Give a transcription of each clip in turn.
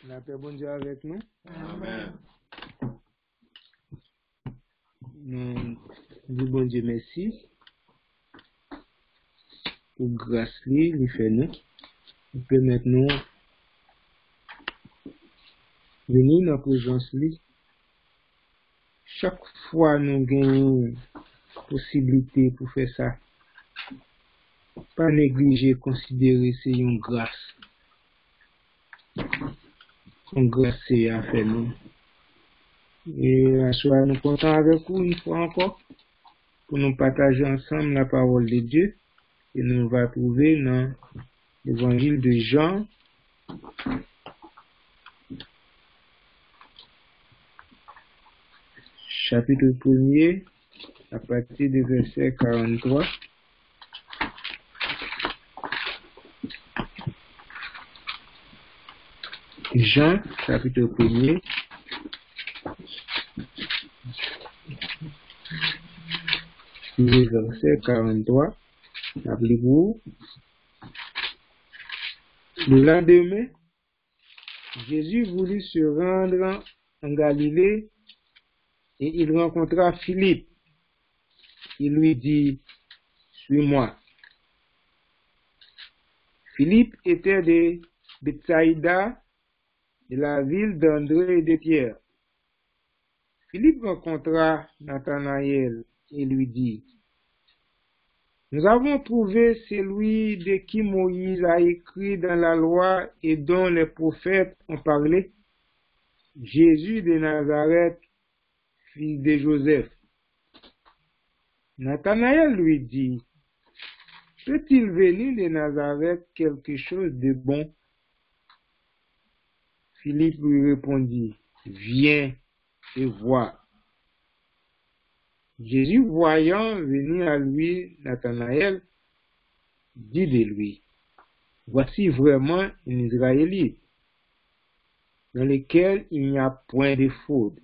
La paix bon Dieu avec nous. Amen. Nous disons bon Dieu merci pour grâce lui fait nous. Nous permettre nous venir dans la présence lui. Chaque fois nous gagnons possibilité pour faire ça. Pas négliger, considérer c'est une grâce. Une grâce c'est à faire nous. Et à soir nous comptons avec vous une fois encore pour nous partager ensemble la parole de Dieu. Et nous va trouver dans l'évangile de Jean, chapitre 1er, à partir du verset 43. Jean, chapitre 1er, le verset 43. Rappelez-vous, le lendemain, Jésus voulut se rendre en Galilée et il rencontra Philippe. Il lui dit, suis-moi. Philippe était de Bethsaïda, de la ville d'André et de Pierre. Philippe rencontra Nathanaël et lui dit, nous avons trouvé celui de qui Moïse a écrit dans la loi et dont les prophètes ont parlé, Jésus de Nazareth, fils de Joseph. Nathanaël lui dit, peut-il venir de Nazareth quelque chose de bon? Philippe lui répondit, viens et vois. Jésus, voyant venir à lui Nathanaël, dit de lui, voici vraiment un Israélite, dans lequel il n'y a point de fraude.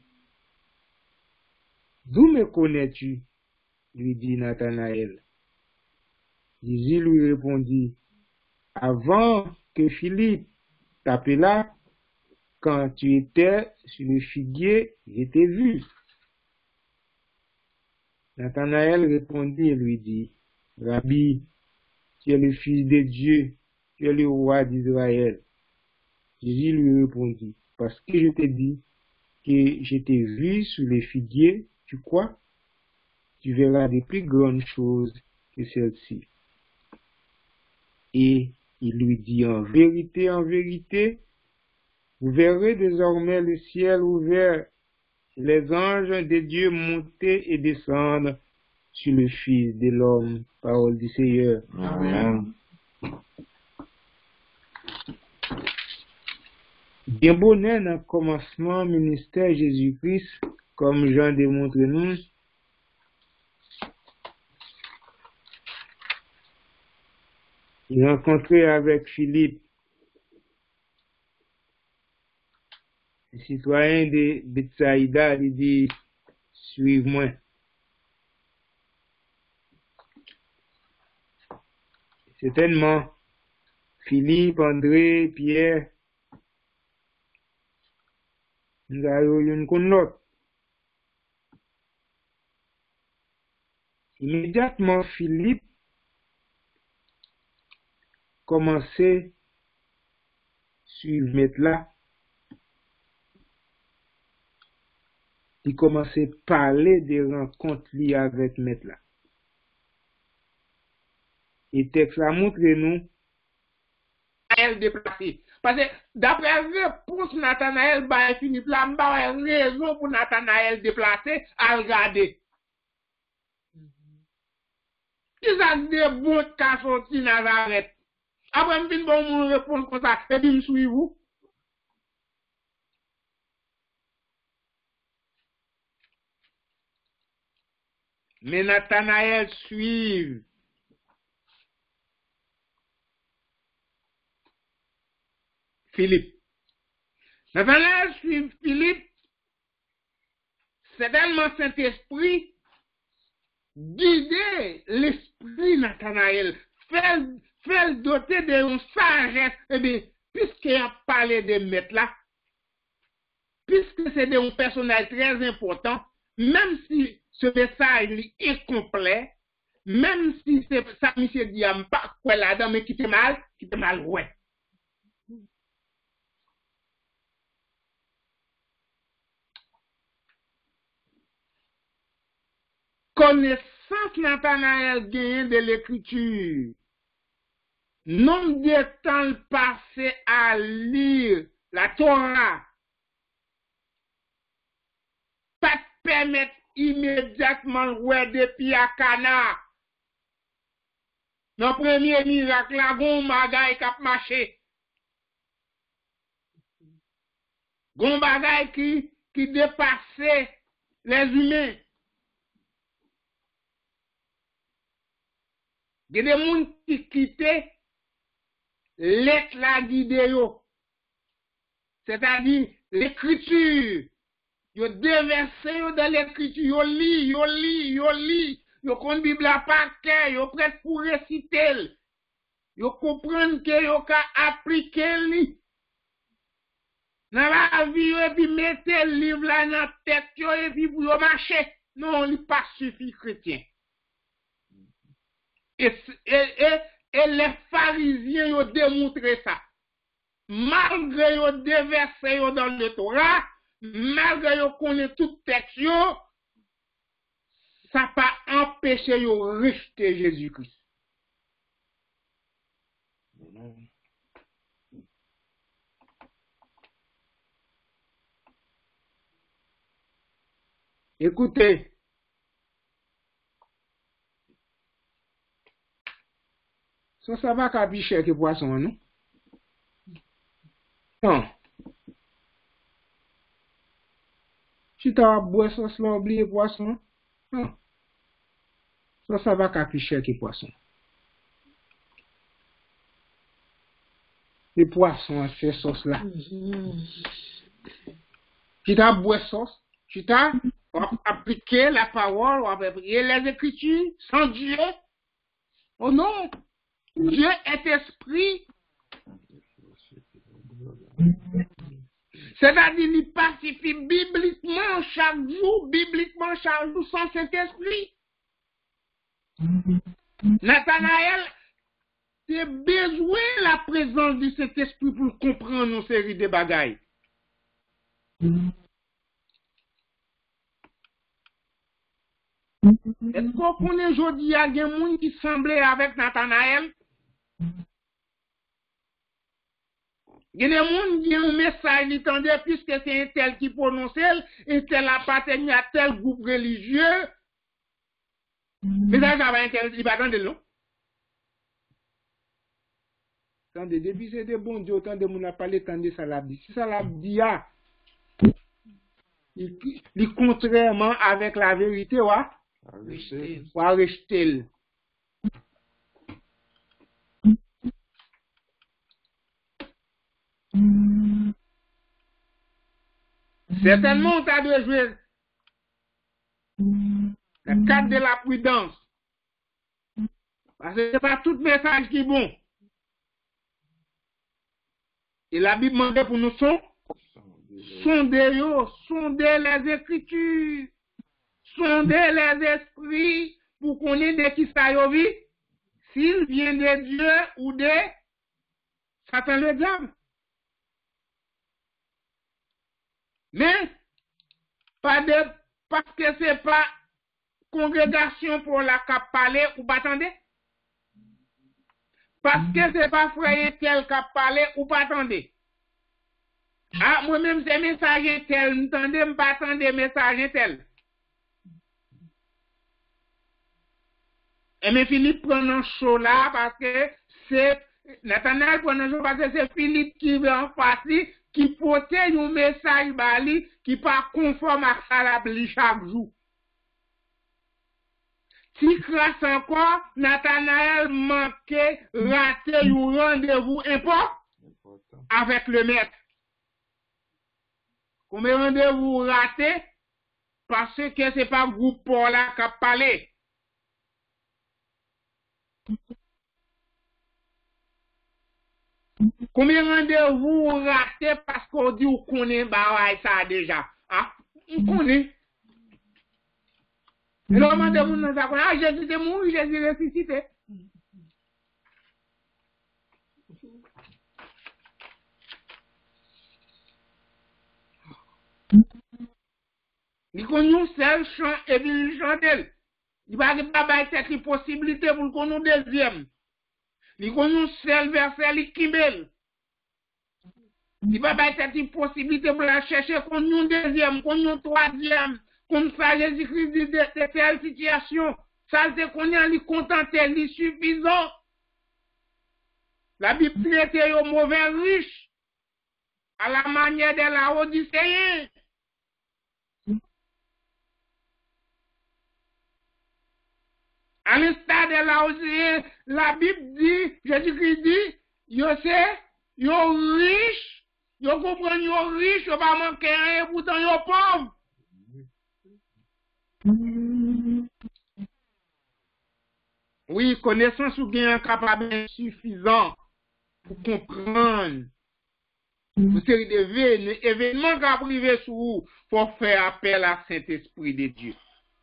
D'où me connais-tu? Lui dit Nathanaël. Jésus lui répondit, avant que Philippe t'appelât, quand tu étais sur le figuier, je t'ai vu. Nathanaël répondit et lui dit, Rabbi, tu es le Fils de Dieu, tu es le roi d'Israël. Jésus lui répondit, parce que je t'ai dit que je t'ai vu sous les figuiers, tu crois? Tu verras de plus grandes choses que celles-ci. Et il lui dit, en vérité, vous verrez désormais le ciel ouvert, les anges de Dieu monter et descendre sur le Fils de l'homme. Parole du Seigneur. Amen. Bien bonnet dans le commencement ministère Jésus-Christ, comme Jean démontre nous. Il rencontrait avec Philippe, le citoyen de Bethsaïda, il dit, suive-moi. Certainement, Philippe, André, Pierre, nous avons une contre l'autre. Immédiatement, Philippe commençait à suivre maître là. Il commençait à parler des rencontres liées avec maître là. Et texte là montre nous elle déplacée. Parce que d'après réponse Nathanaël, Philippe là, m'a raison pour Nathanaël déplacer à regarder. Ils ont des bons cas sortis Nazareth. Après, je vais vous répondre comme ça, et puis je suis vous. Mais Nathanaël suit Philippe. Nathanaël suit Philippe. C'est tellement Saint-Esprit guider l'esprit Nathanaël. Fait doter de une sagesse. Eh bien, puisqu'il a parlé de maître là, puisque c'est un personnage très important, même si ce message est incomplet, même si c'est ça, monsieur dit, pas quoi là-dedans, mais qui te mal, ouais. Connaissance Nathanaël gagne de l'écriture. Nombre de temps passé à lire la Torah. Pas te permettre immédiatement ouais depuis à Cana. Dans le premier miracle, la gon bagay k'ap marché. Gon bagay qui dépassait les humains. Il y a des gens qui quittent l'être la guide. C'est-à-dire l'écriture. Yo déversé dans l'écriture, yo lit. Yo kon Bible à par cœur, yo prêt pour réciter. Yo comprendre que yo ka appliquer li. Dans la vie, et puis mettez le livre là dans la tête, et puis pour yo marcher. Non, il pas suffit chrétien. Et les pharisiens yo démontré ça. Malgré yo déversé yo dans le Torah, malgré yo connaît tout texte yo, ça pas empêché yo rejeter Jésus-Christ. Écoutez, ça va qu'à plus cher que poisson, non? Non. Si tu as boire sauce là, oublier poisson, non. Ça va qu'à plus cher que poisson. Les poissons, c'est sauce là. Si tu as boire sauce, si tu as appliqué la parole, ou appliqué les Écritures, sans Dieu, oh non, Dieu est esprit. C'est-à-dire qu'il pacifie bibliquement chaque jour sans Saint-Esprit. Nathanaël, c'est besoin de la présence de cet esprit pour comprendre une série de bagailles. Est-ce qu'on connaît aujourd'hui, il y a des gens qui semblaient avec Nathanaël? Il y a des gens qui ont un message, ils tendaient, puisque c'est un tel qui prononce, et tel appartient à tel groupe religieux. Mais ça va intéresser, il va attendre long. Tandis, depuis c'est des bons dieux, autant de monde n'a parlé, tandis ça l'a dit. Si ça l'a dit, il contrairement avec la vérité, ouais. Ou à rejeter. Certainement, tu as de jouer la carte de la prudence. Parce que ce n'est pas tout message qui est bon. Et la Bible demande pour nous sonder les Écritures, sonder les esprits pour qu'on ait de qui ça y vit, s'il vient de Dieu ou de Satan le diable. Mais, parce que c'est pas congrégation pour la cap parler ou pas attendre. Parce que c'est pas frère tel qui a parlé ou pas attendre. Ah, moi-même, c'est message tel, m'entendez, pas attendre message tel. Et mais Philippe prend un chaud là parce que c'est, Nathanaël prend un chaud parce que c'est Philippe qui va en face, qui porte un message bali, qui pas conforme à ça la chaque jour. Si grâce encore, Nathanaël manquait, raté un rendez-vous important avec le maître. Comme un rendez-vous raté, parce que c'est pas groupe Paul là qui a parlé. Combien rendez-vous raté parce qu'on dit qu'on connaît ça déjà? Ah, on connaît. Et le rendez-vous dans ça, ah, Jésus est mort, Jésus est ressuscité. Il connaît un seul chant et puis il chante. Il va pas cette possibilité pour le connaître deuxième. Il connaît un seul verset, il kimbel. Il va pas cette possibilité pour la chercher qu'on un deuxième, qu'on un troisième, comme ça Jésus-Christ dit de telle situation. Ça c'est qu'on est contenté, il suffisant. La Bible traite au mauvais riche à la manière de la Odyssée. À l'instar de la Odyssée, la Bible dit, Jésus-Christ dit, yo c'est, yo riche, yo comprend yo riche, yo pas manquer rien, pourtant yo pauvre. Oui, connaissance ou bien capable insuffisant pour comprendre. Une série d'événements qui arrivent sur vous pour faire appel à Saint-Esprit de Dieu.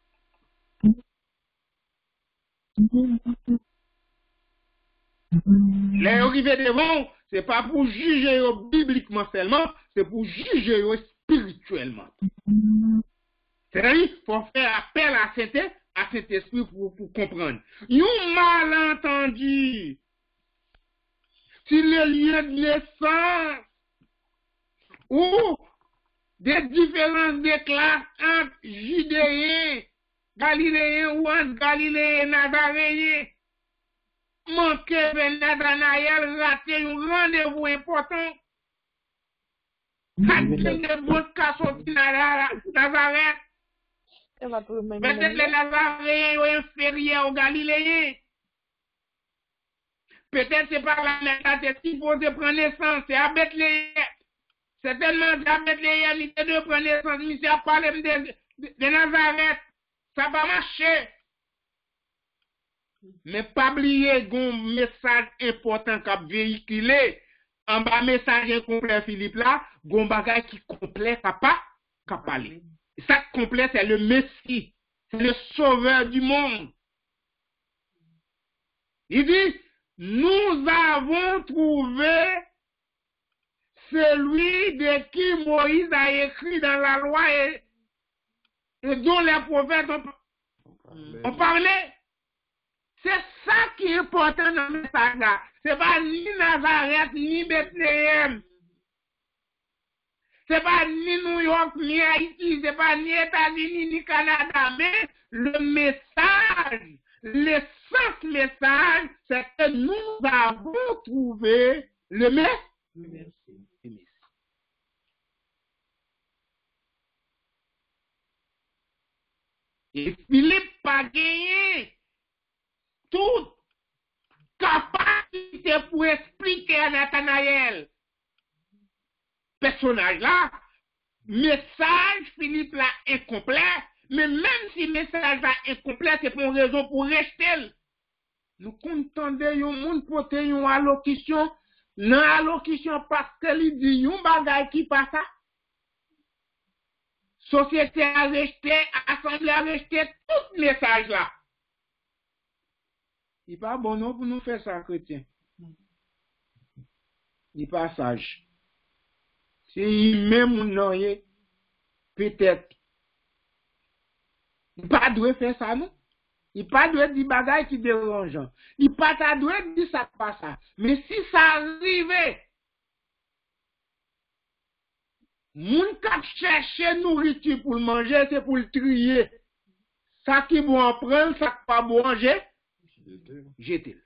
Les arrivées devant, c'est pas pour juger bibliquement seulement, c'est pour juger spirituellement. C'est-à-dire, pour faire appel à Saint-Esprit pour comprendre. Un malentendu, si le lien de naissance ou des différences de classe entre Judéens, Galiléens ou entre Galiléens et Nazaréens, manquer vers Nathanaël, rater un rendez-vous important. Peut-être les Nazaréens sont inférieurs aux Galiléens. Peut-être c'est par la naissance qu'il faut prendre naissance, c'est à Bethléem. Certainement, c'est à Bethléem, il de prendre naissance, mais c'est à parler de Nazareth. Ça va marcher. Mais pas oublier un message important qu'a véhiculé. En bas, message incomplet, Philippe, là, un bagage qui complet, qu'a parlé. Ça complet, c'est le Messie. C'est le sauveur du monde. Il dit, nous avons trouvé celui de qui Moïse a écrit dans la loi et dont les prophètes ont parlé. C'est ça qui est important dans le message là. C'est pas ni Nazareth, ni Bethléem. C'est pas ni New York, ni Haïti, c'est pas ni États-Unis, ni Canada, mais le message, l'essence message, c'est que nous avons trouvé le Messie. Et Philippe pas gagné toute capacité pour expliquer à Nathanaël. Personnage là, message Philippe là incomplet, mais même si message là incomplet, c'est pour une raison pour rester. Nous contendons un monde pour une allocution, non allocution parce qu'il dit un bagage qui passe. Société a rejeté, assemblée a rejeté tout message là. Il n'est pas bon non pour nous faire ça, chrétien. Il n'est pas sage. Si même non, peut-être. Il pas doit faire ça, non? Il pas doit dire bagaille qui dérange. Il pas doit dire ça pas ça. Mais si ça arrive, moun kap chercher nourriture pour le manger, c'est pour le trier. Ça qui bon en prendre, ça qui pas bon manger, jetez-le.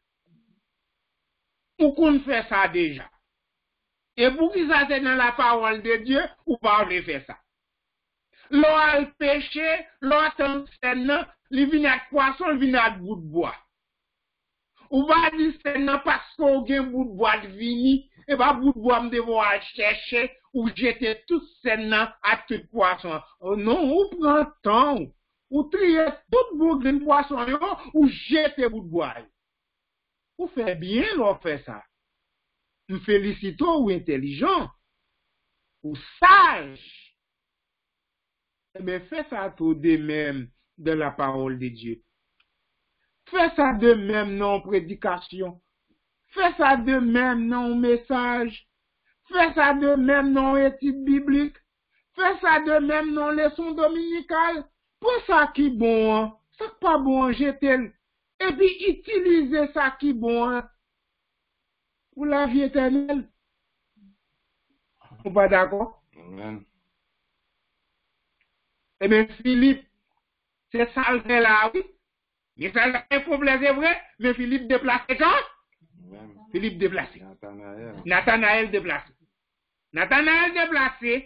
Ou qu'on fait ça déjà. Et pour qui ça c'est dans la parole de Dieu, ou pas on faire ça. L'eau a péché, l'eau a tendu, il vient avec poisson, il vient avec bout de bois. Ou va dire c'est non parce qu'on a un bout de bois de vini, et pas bout de bois me devoir chercher, ou jeter tout ça à tout poisson. Oh non, ou prend temps, ou trier tout bout de poisson, ou jeter bout de bois. Ou fait bien, l'on fait ça. me félicite ou intelligent, ou sage. Mais fais ça tout de même dans la parole de Dieu. Fais ça de même dans prédication. Fais ça de même dans message. Fais ça de même dans étude biblique. Fais ça de même dans leçon dominicale. Prends ça qui bon, ça qui pas bon, jetez-le. Et puis utilisez ça qui bon pour la vie éternelle. Vous pas d'accord? Amen. Eh bien, Philippe, c'est ça le fait là, oui. Mais ça, un problème, c'est vrai, mais Philippe déplacé quand? Amen. Philippe déplacé. Nathanaël. Nathanaël déplacé. Nathanaël déplacé.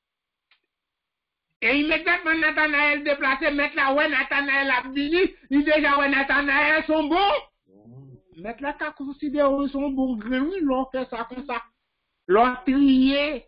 Et immédiatement, Nathanaël déplacé, mettre là, ouais, Nathanaël a fini, il déjà, ouais, Nathanaël sont bons. Mettre là, qu'à considérer, ils sont bons, oui, l'on fait ça comme ça. L'on trié.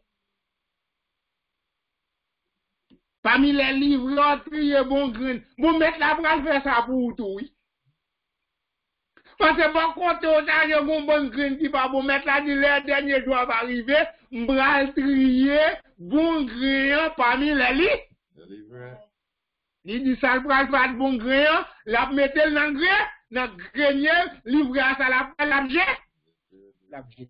Parmi les livres, l'on trié bon grain. Bon, mettre là, pour faire ça pour tout, oui. Parce que bon, quand on a un bon grain qui va vous mettre là, les derniers jours va arriver, m'bral trier, bon grain parmi les livres. Il dit ça, le pas de bon grain, la mettez dans le grain, dans le grenier, livre à ça, la jette. La jette.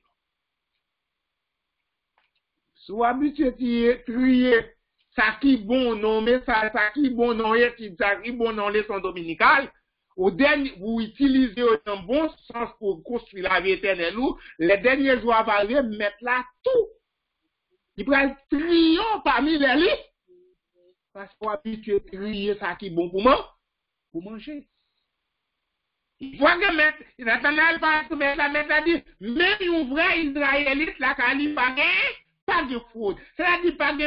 Soit habitué à trier, ça qui bon non, mais ça qui bon non, étude, ça qui bon non, leçon dominicale. Au dernier, vous utilisez un bon sens pour construire la vie éternelle ou les derniers jours va arriver, mettre là tout. Il prend trier parmi les lits. Parce qu'on habitué à trier ça qui est bon pour manger. Il faut que mettre, Nathanaël va se mettre la mettre à dire, même un vrai Israélite, là, quand il pas de fraude. C'est-à-dire, pas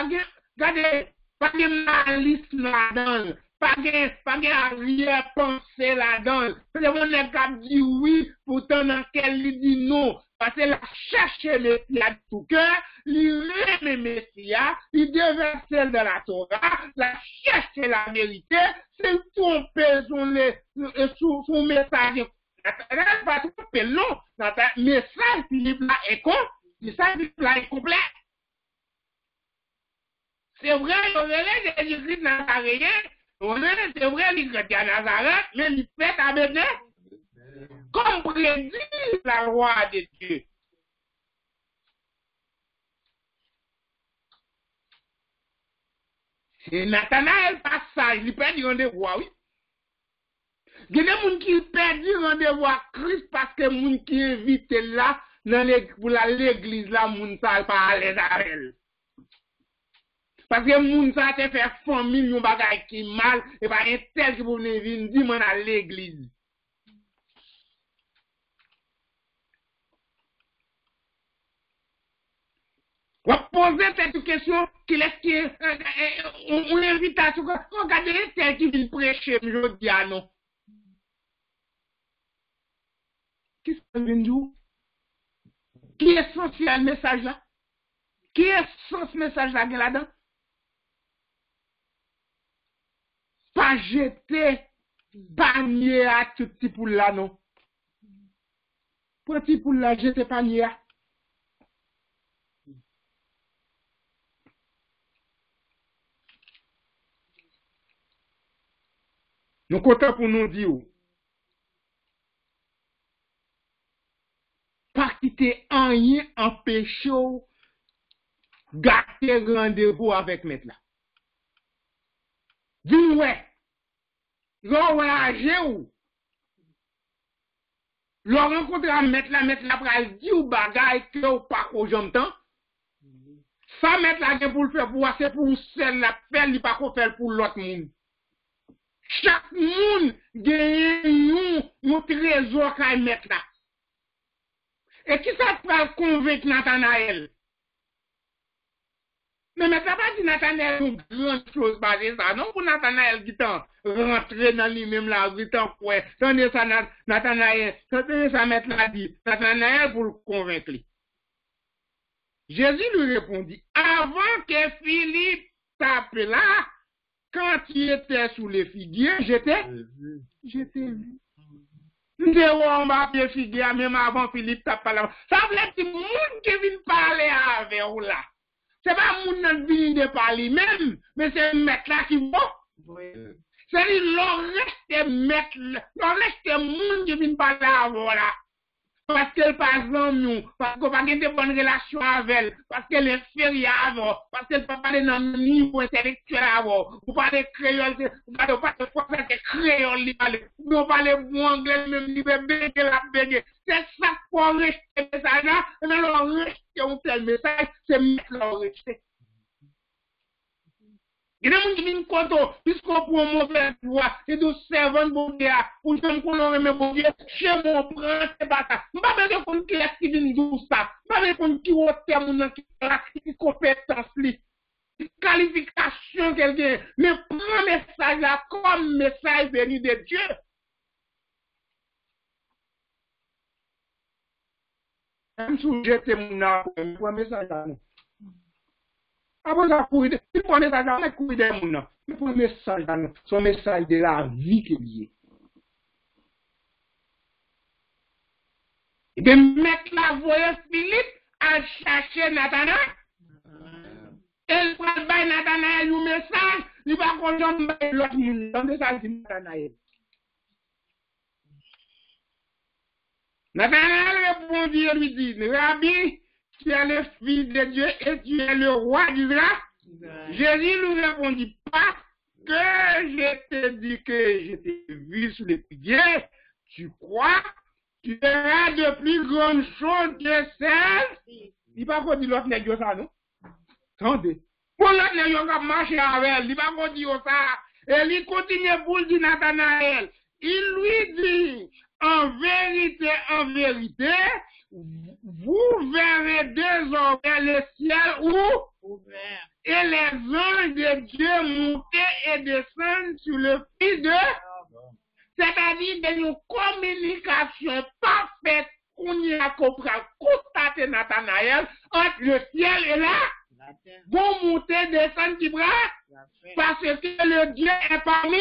de malice là-dedans. Pas de arrière-pensée là-dedans. C'est on est capable de dire oui, pourtant dans quel il dit non. Parce que la cherche le Messia de tout cœur, il aime le Messia, il devait celle de la Torah, la cherche la vérité, c'est tromper son message. Nathanaël va tromper, non. Le message Philippe là est con, le message Philippe là est complet. C'est vrai, il y a Jésus-Christ nazaréen, c'est vrai, il est à Nazareth, mais il fait avec comme prédit la loi de Dieu. C'est Nathanaël passe ça, il perd du rendez-vous, oui. Il y a des gens qui perdent du rendez-vous à Christ parce que les gens qui invitent là, pour l'église là, les gens ne pas à l'aise avec elle. Parce que les gens qui fait famille, ils bagay qui mal, et pas un tel qui vous venir dire à l'église. On pose cette question, on invitation, regardez tel qui vient prêcher, je dis ah non. Qui ça vient dire? Qui est essentiel le message là? Qui est ce message là-dedans? Pas jeter panier à tout petit pour là non. Petit pour là, jeter panier à. Nous comptons pour nous dire, pas quitter rien empêcher gâter rendez-vous avec maître là. Dis ouais, l'oragé ou, l'on rencontre à maître là pour dire ou bagaille que ou pas qu'au j'entends. Ça mettre là pour le faire pour c'est pour celle la faire, il pas qu'on faire pour l'autre monde. Chaque monde gagne un trésor qu'il met là. Et qui ça peut convaincre Nathanaël? Mais ça pas dit Nathanaël une grande chose basée ça. Non, pour Nathanaël qui t'en rentré dans lui-même là, qui t'en quoi. Tandis ça Nathanaël, tandis ça mettre là dit, Nathanaël pour le convaincre. Jésus lui répondit, avant que Philippe t'appela, quand il était sous les figuiers, j'étais vu. Nous on va bien figurer même avant Philippe t'a parlé. Ça veut dire que le monde qui vient parler avec vous là. C'est pas le monde qui vient de parler même, mais c'est le maître là qui va. C'est-à-dire le reste maître, le reste monde qui vient parler avec vous là. Parce qu'elle passe dans nous, parce qu'on va avoir de bonnes relations avec elle, parce qu'elle est inférieure avant, parce qu'elle ne peut pas parler dans le niveau intellectuel avant, vous parlez créole, vous parlez pas de français, c'est créole, vous parlez bon anglais, même si vous béguez la béguer. C'est ça pour rester le message là, et même le rester un tel message, c'est mettre le rester. Il y a des gens qui viennent contre, puisqu'on prend un mauvais voix, et de servant bon Dieu, ou je me connais même bon Dieu, chez mon prince et bata. Je ne sais pas qu'on qui est qui vient de ça. Je ne sais pas qu'on qui est au terme, qui compétence, qualification quelqu'un. Mais prends message là comme message venu de Dieu. Même si j'étais mon âme, prends message là. Après ça, il prend message là, il couille des moun. Il prend message là, son message de la vie qu'il y est. Et de mettre la voix Philippe à chercher Nathanaël. Elle prend le Nathanaël un message, il va conjoindre l'autre monde. Dans ça, c'est Nathanaël. Nathanaël répondit et lui dit, Rabbi, tu es le fils de Dieu et tu es le roi d'Israël. Jésus lui répondit, parce que je te dis que je t'ai vu sous les pieds, tu crois, tu verras de plus grandes choses que celles. Il va pas dire l'autre nègre ça, non? Attendez. Pour l'autre nègre qui a marché avec elle, il va pas dire ça. Et il continue pour dire Nathanaël. Il lui dit, en vérité, vous verrez désormais le ciel ouvert et les anges de Dieu monter et descendre sur le fils de... C'est-à-dire de une communication parfaite qu'on y a compris, constaté Nathanaël, entre le ciel et la bon monter, descendre qui bras, parce que le Dieu est parmi.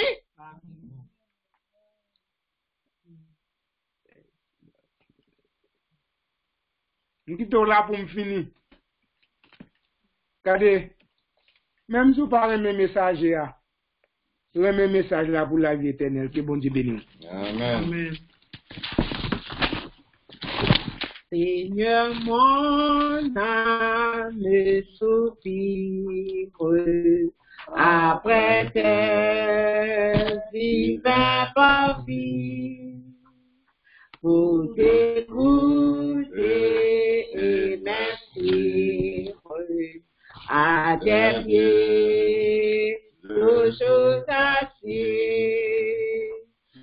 Je suis là pour me finir. Regardez, même si vous parlez de mes messages, c'est le même message là pour la vie éternelle. Que bon Dieu bénisse. Amen. Amen. Seigneur, mon âme soupire après tes divins parvis pour t'écouter et m'inscrire à tes pieds, toujours assis.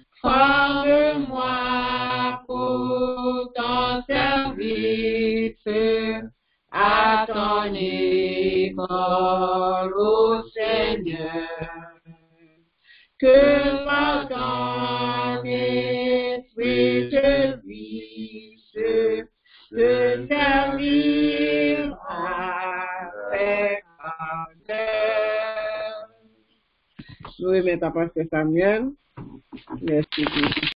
Forme-moi pour ton service, à ton école, ô Seigneur. Que par ton esprit te puisse te servir avec ardeur. Nous remettons à Pasteur Samuel. Merci.